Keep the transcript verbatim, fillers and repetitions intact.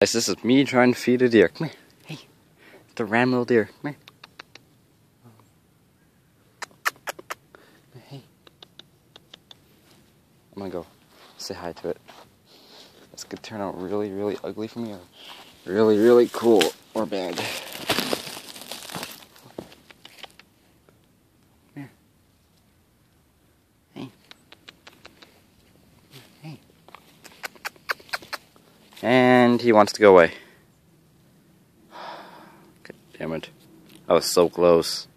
Guys, this is me trying to feed a deer. Come here. Hey. It's a random little deer. Come here. Hey. I'm gonna go say hi to it. This could turn out really, really ugly for me, or really, really cool, or bad. Come here. Hey. Hey. And he wants to go away. God damn it. I was so close.